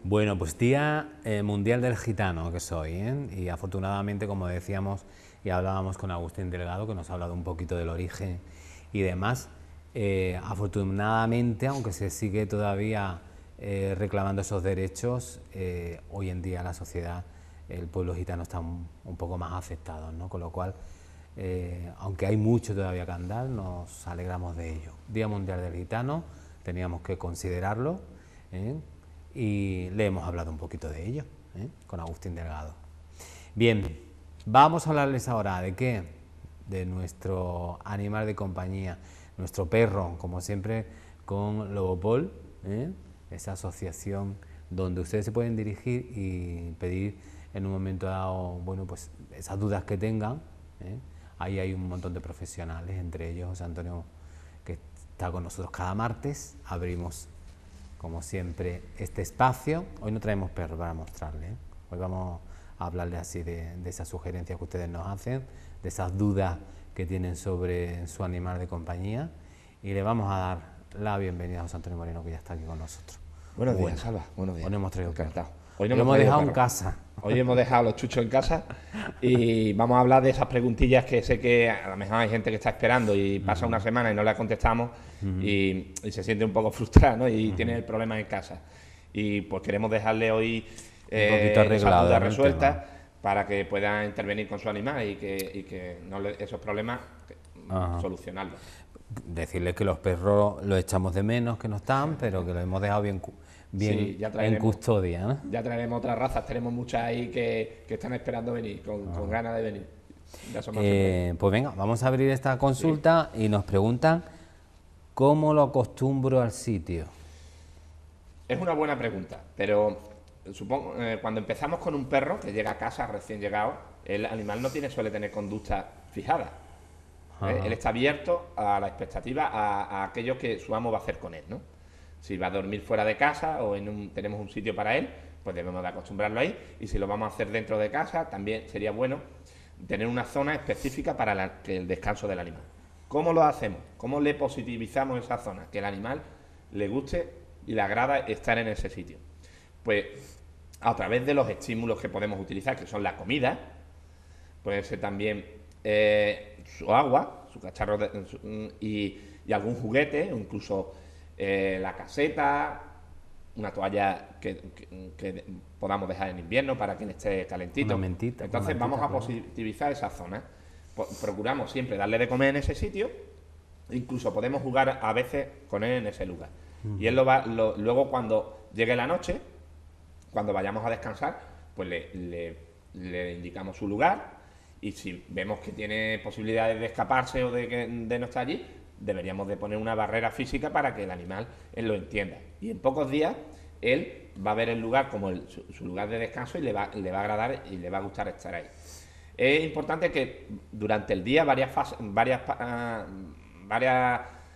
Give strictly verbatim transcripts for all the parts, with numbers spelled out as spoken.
Bueno, pues Día eh, Mundial del Gitano que soy, ¿eh? Y afortunadamente, como decíamos y hablábamos con Agustín Delgado, que nos ha hablado un poquito del origen y demás, eh, afortunadamente, aunque se sigue todavía eh, reclamando esos derechos, eh, hoy en día la sociedad, el pueblo gitano está un, un poco más afectado, ¿no? Con lo cual, eh, aunque hay mucho todavía que andar, nos alegramos de ello. Día Mundial del Gitano, teníamos que considerarlo, ¿eh? Y le hemos hablado un poquito de ello, ¿eh? Con Agustín Delgado. Bien, vamos a hablarles ahora de qué, de nuestro animal de compañía, nuestro perro, como siempre, con Lobopol, ¿eh? Esa asociación donde ustedes se pueden dirigir y pedir en un momento dado, bueno, pues esas dudas que tengan, ¿eh? Ahí hay un montón de profesionales, entre ellos José Antonio, que está con nosotros cada martes. Abrimos, como siempre, este espacio. Hoy no traemos perros para mostrarle, ¿eh? Hoy vamos a hablarles así de, de esas sugerencias que ustedes nos hacen, de esas dudas que tienen sobre su animal de compañía, y le vamos a dar la bienvenida a José Antonio Moreno, que ya está aquí con nosotros. Buenos bueno, días, Salva. Buenos días. Hoy no hemos traído Encantado. Hoy no lo hemos dejado perro. en casa. Hoy hemos dejado los chuchos en casa y vamos a hablar de esas preguntillas que sé que a lo mejor hay gente que está esperando y pasa uh-huh. una semana y no la contestamos uh-huh. y, y se siente un poco frustrada, ¿no? Y uh-huh. tiene el problema en casa. Y pues queremos dejarle hoy eh, esas dudas resueltas para que pueda intervenir con su animal y que, y que no le, esos problemas uh-huh. solucionarlos. Decirles que los perros los echamos de menos, que no están, pero que los hemos dejado bien, bien sí, ya traeremos, en custodia, ¿no? Ya traeremos otras razas, tenemos muchas ahí que, que están esperando venir, con, ah. con ganas de venir. Eh, pues venga, vamos a abrir esta consulta sí. y nos preguntan ¿cómo lo acostumbro al sitio? Es una buena pregunta, pero supongo eh, cuando empezamos con un perro que llega a casa recién llegado, el animal no tiene suele tener conducta fijada. ¿Eh? Él está abierto a la expectativa, a, a aquello que su amo va a hacer con él, ¿no? Si va a dormir fuera de casa o en un, tenemos un sitio para él, pues debemos de acostumbrarlo ahí. Y si lo vamos a hacer dentro de casa, también sería bueno tener una zona específica para la, el descanso del animal. ¿Cómo lo hacemos? ¿Cómo le positivizamos esa zona? Que el animal le guste y le agrada estar en ese sitio. Pues a través de los estímulos que podemos utilizar, que son la comida, puede ser también eh, su agua, su cacharro de, su, y, y algún juguete, o incluso eh, la caseta, una toalla que, que, que podamos dejar en invierno para que esté calentito. Una mentita, Entonces una mentita, vamos a claro. positivizar esa zona. Procuramos siempre darle de comer en ese sitio, incluso podemos jugar a veces con él en ese lugar. Uh-huh. Y él lo va, lo, luego cuando llegue la noche, cuando vayamos a descansar, pues le, le, le indicamos su lugar, y si vemos que tiene posibilidades de escaparse o de, que, de no estar allí, deberíamos de poner una barrera física para que el animal él lo entienda. Y en pocos días él va a ver el lugar como el, su, su lugar de descanso y le va, le va a agradar y le va a gustar estar ahí. Es importante que durante el día, varias fases, varias, uh, varias,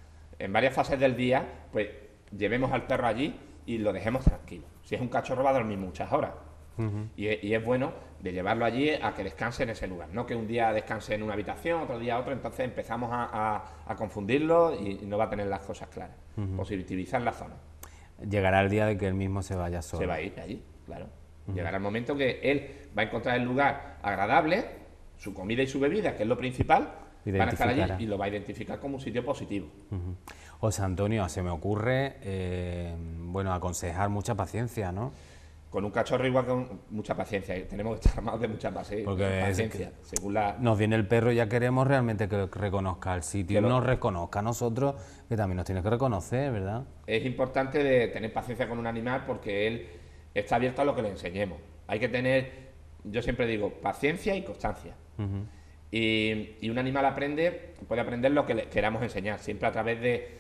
en varias fases del día, pues llevemos al perro allí y lo dejemos tranquilo. Si es un cachorro va a dormir muchas horas. Uh-huh. y, y es bueno de llevarlo allí a que descanse en ese lugar, no que un día descanse en una habitación, otro día otro, entonces empezamos a, a, a confundirlo y, y no va a tener las cosas claras. Uh-huh. Positivizar la zona. Llegará el día de que él mismo se vaya solo. Se va a ir allí, claro. Uh-huh. Llegará el momento que él va a encontrar el lugar agradable, su comida y su bebida, que es lo principal, van a estar allí y lo va a identificar como un sitio positivo. Uh-huh. José Antonio, se me ocurre, eh, bueno, aconsejar mucha paciencia, ¿no? Con un cachorro igual que con mucha paciencia, tenemos que estar armados de mucha paciencia. Porque paciencia según la... nos viene el perro y ya queremos realmente que reconozca el sitio, que lo... nos reconozca a nosotros, que también nos tiene que reconocer, ¿verdad? Es importante de tener paciencia con un animal porque él está abierto a lo que le enseñemos. Hay que tener, yo siempre digo, paciencia y constancia. Uh-huh. y, y un animal aprende, puede aprender lo que le queramos enseñar, siempre a través de,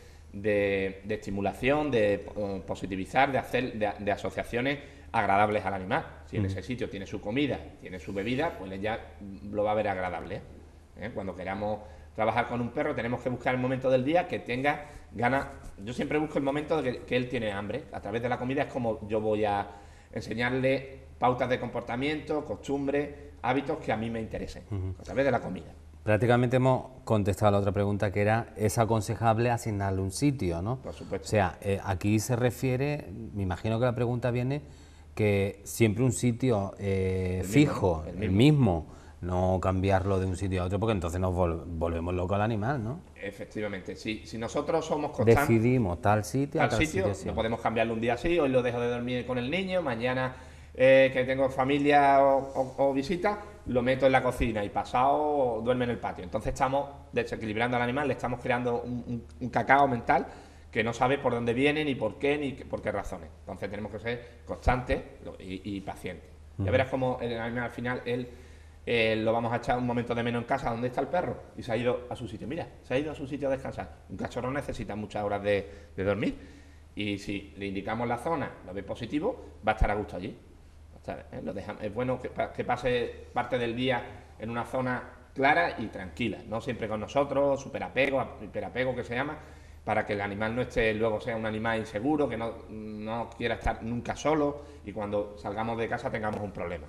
de, de estimulación, de uh, positivizar, de hacer de, de asociaciones agradables al animal. Si en ese sitio tiene su comida, tiene su bebida, pues él ya lo va a ver agradable. ¿Eh? Cuando queramos trabajar con un perro tenemos que buscar el momento del día que tenga ganas. Yo siempre busco el momento de que, que él tiene hambre. A través de la comida es como yo voy a enseñarle pautas de comportamiento, costumbres, hábitos que a mí me interesen, uh-huh. a través de la comida. Prácticamente hemos contestado a la otra pregunta, que era, ¿es aconsejable asignarle un sitio, no? Por supuesto. O sea, eh, aquí se refiere, me imagino que la pregunta viene que siempre un sitio eh, El mismo, fijo, ¿no? El el mismo. mismo, no cambiarlo de un sitio a otro, porque entonces nos vol- volvemos locos al animal, ¿no? Efectivamente, si, si nosotros somos constantes, Decidimos tal sitio a tal tal sitio, sitio no siempre. podemos cambiarlo un día así, hoy lo dejo de dormir con el niño, mañana eh, que tengo familia o, o- o visita, lo meto en la cocina y pasado duerme en el patio. Entonces estamos desequilibrando al animal, le estamos creando un, un- un cacao mental que no sabe por dónde viene, ni por qué, ni qué- por qué razones. Entonces tenemos que ser constantes y, y pacientes. Ya verás cómo el animal al final, él eh, lo vamos a echar un momento de menos en casa. ¿Dónde está el perro? Y se ha ido a su sitio. Mira, se ha ido a su sitio a descansar. Un cachorro necesita muchas horas de, de dormir. Y si le indicamos la zona, lo ve positivo, va a estar a gusto allí. Va a estar, ¿eh? Lo dejamos- es bueno que, pa- que pase parte del día en una zona clara y tranquila. No siempre con nosotros, superapego, hiperapego que se llama, para que el animal no esté, luego sea un animal inseguro, que no, no quiera estar nunca solo y cuando salgamos de casa tengamos un problema.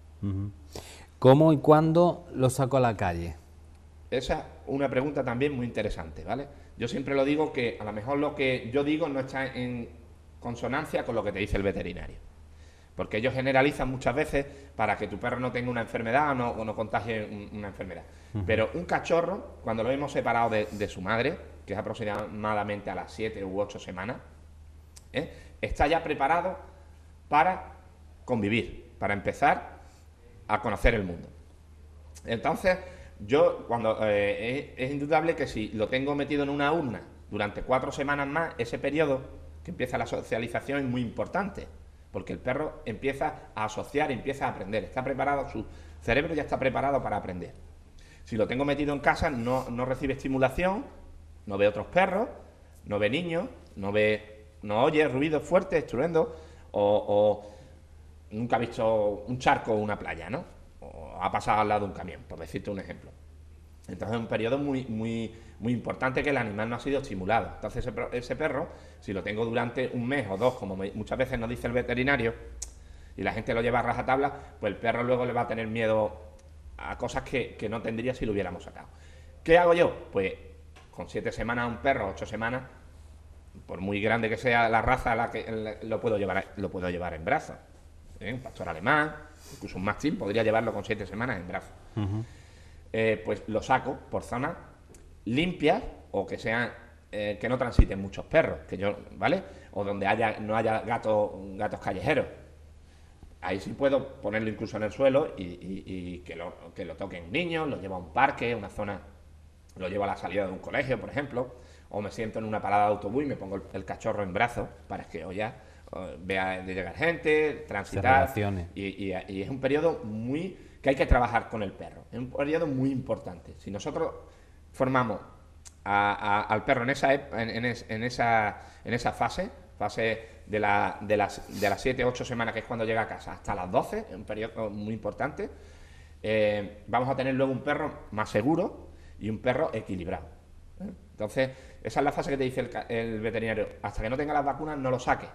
¿Cómo y cuándo lo saco a la calle? Esa es una pregunta también muy interesante, ¿vale? Yo siempre lo digo que a lo mejor lo que yo digo no está en consonancia con lo que te dice el veterinario. Porque ellos generalizan muchas veces para que tu perro no tenga una enfermedad o no, o no contagie un- una enfermedad. Pero un cachorro, cuando lo hemos separado de, de su madre, que es aproximadamente a las siete u ocho semanas, ¿eh? está ya preparado para convivir, para empezar a conocer el mundo. Entonces, yo, cuando eh, es, es indudable que si lo tengo metido en una urna durante cuatro semanas más, ese periodo que empieza la socialización es muy importante, porque el perro empieza a asociar, empieza a aprender, está preparado, su cerebro ya está preparado para aprender. Si lo tengo metido en casa, no, no recibe estimulación, no ve otros perros, no ve niños, no ve, no oye ruidos fuertes, estruendos, o, o nunca ha visto un charco o una playa, ¿no? O ha pasado al lado de un camión, por decirte un ejemplo. Entonces es un periodo muy, muy, muy importante que el animal no ha sido estimulado. Entonces ese, ese perro, si lo tengo durante un mes o dos, como me, muchas veces nos dice el veterinario, y la gente lo lleva a rajatabla, pues el perro luego le va a tener miedo a cosas que, que no tendría si lo hubiéramos sacado. ¿Qué hago yo? Pues con siete semanas a un perro, ocho semanas, por muy grande que sea la raza a la que la, lo, puedo llevar, lo puedo llevar en brazos. ¿Eh? Un pastor alemán, incluso un mastín, podría llevarlo con siete semanas en brazos. Uh-huh. Eh, pues lo saco por zonas limpias o que sean eh, que no transiten muchos perros, que yo, ¿vale? O donde haya, no haya gatos, gatos callejeros. Ahí sí puedo ponerlo incluso en el suelo y, y, y que, lo, que lo toquen niños, lo llevo a un parque, una zona, lo llevo a la salida de un colegio, por ejemplo, o me siento en una parada de autobús y me pongo el, el cachorro en brazos para que oya, vea de llegar gente, transitar. Y, y, y es un periodo muy que hay que trabajar con el perro. Es un periodo muy importante. Si nosotros formamos a, a, al perro en esa, en, en, en, esa, en esa fase, fase de, la, de las de las siete ocho semanas, que es cuando llega a casa, hasta las doce, es un periodo muy importante, eh, vamos a tener luego un perro más seguro y un perro equilibrado. ¿eh? Entonces, esa es la fase que te dice el, el veterinario. Hasta que no tenga las vacunas, no lo saques.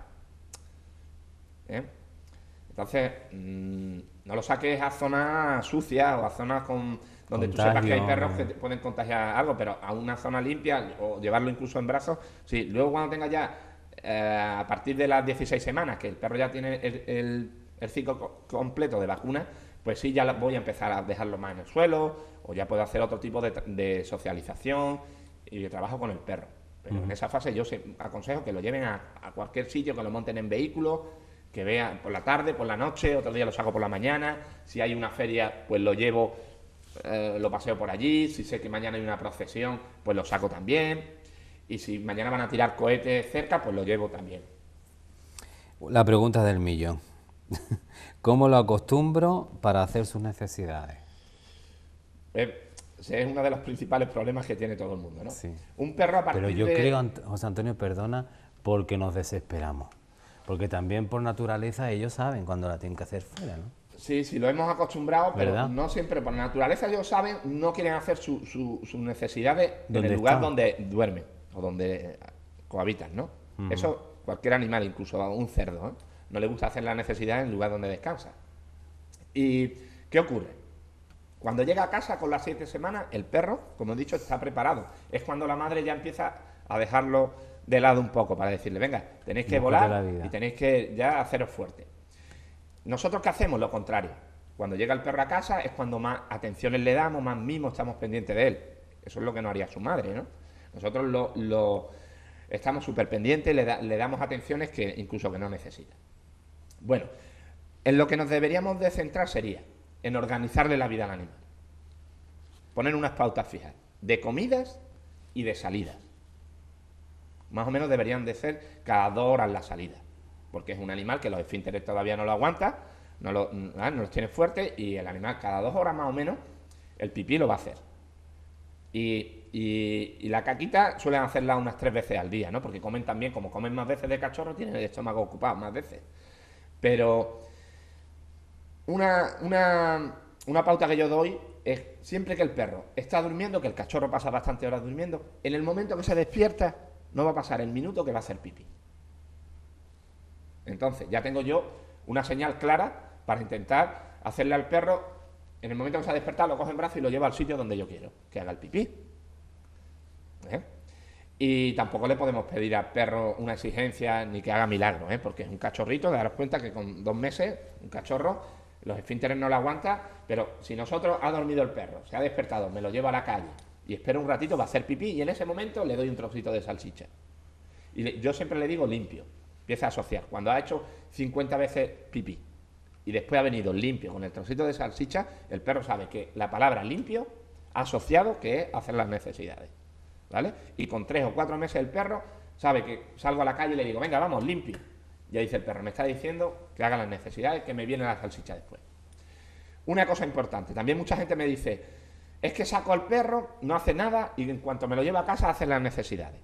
¿Eh? Entonces, mmm, no lo saques a zonas sucias o a zonas con, donde Contagio, tú sepas que hay perros que te pueden contagiar algo, pero a una zona limpia o llevarlo incluso en brazos. Sí, luego cuando tenga ya, eh, a partir de las dieciséis semanas, que el perro ya tiene el, el, el ciclo co completo de vacunas, pues sí, ya voy a empezar a dejarlo más en el suelo o ya puedo hacer otro tipo de, de socialización y de trabajo con el perro. Pero uh-huh. en esa fase yo se, aconsejo que lo lleven a, a cualquier sitio, que lo monten en vehículos, que vean por la tarde, por la noche, otro día lo saco por la mañana, si hay una feria pues lo llevo, eh, lo paseo por allí, si sé que mañana hay una procesión pues lo saco también, y si mañana van a tirar cohetes cerca pues lo llevo también. La pregunta del millón, ¿cómo lo acostumbro para hacer sus necesidades? Eh, es uno de los principales problemas que tiene todo el mundo, ¿no? Sí. Un perro a partir Pero yo de... creo, José Antonio, perdona, porque nos desesperamos. Porque también por naturaleza ellos saben cuando la tienen que hacer fuera, ¿no? Sí, sí, lo hemos acostumbrado, pero ¿verdad? no siempre. Por naturaleza ellos saben, no quieren hacer sus su, su necesidades en el lugar están? donde duermen o donde cohabitan, ¿no? Uh-huh. Eso cualquier animal, incluso un cerdo, ¿eh? No le gusta hacer la necesidad en el lugar donde descansa. ¿Y qué ocurre? Cuando llega a casa con las siete semanas, el perro, como he dicho, está preparado. Es cuando la madre ya empieza a dejarlo de lado un poco para decirle, venga, tenéis que volar y tenéis que ya haceros fuerte. ¿Nosotros qué hacemos? Lo contrario. Cuando llega el perro a casa es cuando más atenciones le damos, más mimos, estamos pendientes de él. Eso es lo que no haría su madre, ¿no? Nosotros lo, lo estamos súper pendientes, le, da, le damos atenciones que incluso que no necesita. Bueno, en lo que nos deberíamos de centrar sería en organizarle la vida al animal. Poner unas pautas fijas de comidas y de salidas. Más o menos deberían de ser cada dos horas la salida, porque es un animal que los esfínteres todavía no lo aguanta, no, lo, no los tiene fuertes, y el animal cada dos horas más o menos el pipí lo va a hacer. Y, y, y la caquita suelen hacerla unas tres veces al día, ¿no? Porque comen también, como comen más veces de cachorro, tienen el estómago ocupado más veces. Pero una, una, una pauta que yo doy es siempre que el perro está durmiendo, que el cachorro pasa bastantes horas durmiendo, en el momento que se despierta no va a pasar el minuto que va a hacer pipí. Entonces ya tengo yo una señal clara para intentar hacerle al perro, en el momento que se ha despertado, lo coge en brazo y lo lleva al sitio donde yo quiero que haga el pipí. ¿Eh? Y tampoco le podemos pedir al perro una exigencia ni que haga milagros, ¿eh? Porque es un cachorrito, de daros cuenta que con dos meses, un cachorro, los esfínteres no lo aguanta, pero si nosotros ha dormido el perro, se ha despertado, me lo llevo a la calle y espero un ratito, va a hacer pipí, y en ese momento le doy un trocito de salchicha. Y le, yo siempre le digo limpio, empieza a asociar. Cuando ha hecho cincuenta veces pipí y después ha venido limpio con el trocito de salchicha, el perro sabe que la palabra limpio ha asociado que es hacer las necesidades, ¿vale? Y con tres o cuatro meses el perro sabe que salgo a la calle y le digo, venga, vamos, limpio. Ya dice el perro, me está diciendo que haga las necesidades, que me viene la salchicha después. Una cosa importante, también mucha gente me dice, es que saco al perro, no hace nada y en cuanto me lo lleva a casa hace las necesidades.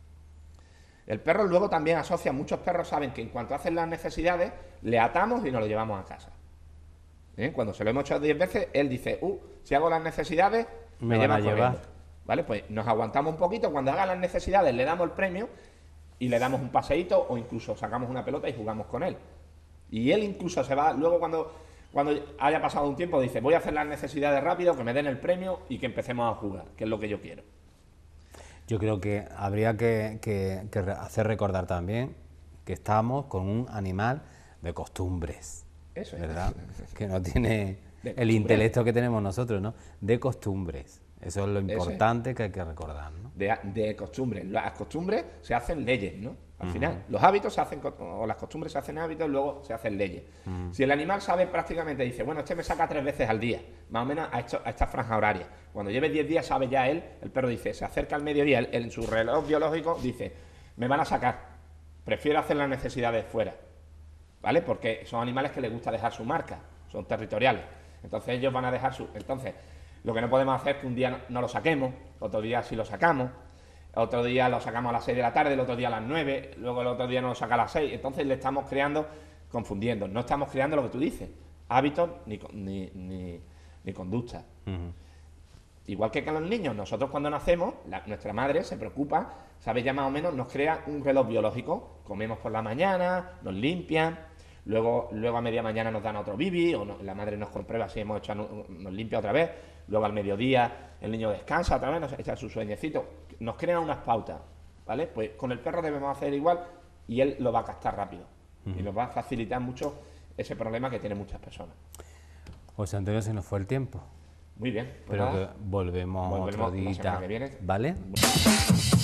El perro luego también asocia, muchos perros saben que en cuanto hacen las necesidades, le atamos y nos lo llevamos a casa. ¿Eh? Cuando se lo hemos hecho diez veces, él dice, uh, si hago las necesidades, me, me llevan a llevar. ¿Vale? Pues nos aguantamos un poquito, cuando haga las necesidades le damos el premio y le damos un paseíto o incluso sacamos una pelota y jugamos con él. Y él incluso se va, luego cuando, cuando haya pasado un tiempo dice, voy a hacer las necesidades rápido, que me den el premio y que empecemos a jugar, que es lo que yo quiero. Yo creo que habría que, que, que hacer recordar también que estamos con un animal de costumbres. Eso es. ¿Verdad? Que no tiene el intelecto que tenemos nosotros, ¿no? De costumbres. Eso es lo importante es. que hay que recordar, ¿no? De, de costumbres. Las costumbres se hacen leyes, ¿no? Al uh-huh. final, los hábitos se hacen, o las costumbres se hacen hábitos, luego se hacen leyes. Uh-huh. Si el animal sabe prácticamente, dice, bueno, este me saca tres veces al día, más o menos a, esto, a esta franja horaria. Cuando lleve diez días sabe ya él, el perro dice, se acerca al mediodía, él, en su reloj biológico dice, me van a sacar, prefiero hacer las necesidades fuera, ¿vale? Porque son animales que les gusta dejar su marca, son territoriales. Entonces ellos van a dejar su... Entonces, lo que no podemos hacer es que un día no, no lo saquemos, otro día sí lo sacamos, otro día lo sacamos a las seis de la tarde, el otro día a las nueve, luego el otro día no lo saca a las seis. Entonces le estamos creando, confundiendo, no estamos creando lo que tú dices, hábitos ni, ni, ni, ni conducta. Uh-huh. Igual que con los niños, nosotros cuando nacemos, la, nuestra madre se preocupa, sabe ya más o menos, nos crea un reloj biológico, comemos por la mañana, nos limpian, luego, luego a media mañana nos dan otro bibi, o no, la madre nos comprueba si hemos hecho, nos limpia otra vez, luego al mediodía el niño descansa otra vez, nos echa su sueñecito, nos crean unas pautas, ¿vale? Pues con el perro debemos hacer igual y él lo va a captar rápido uh-huh. y nos va a facilitar mucho ese problema que tienen muchas personas. José Antonio, se nos fue el tiempo. Muy bien. Pues pero que volvemos, volvemos otro día, ¿vale?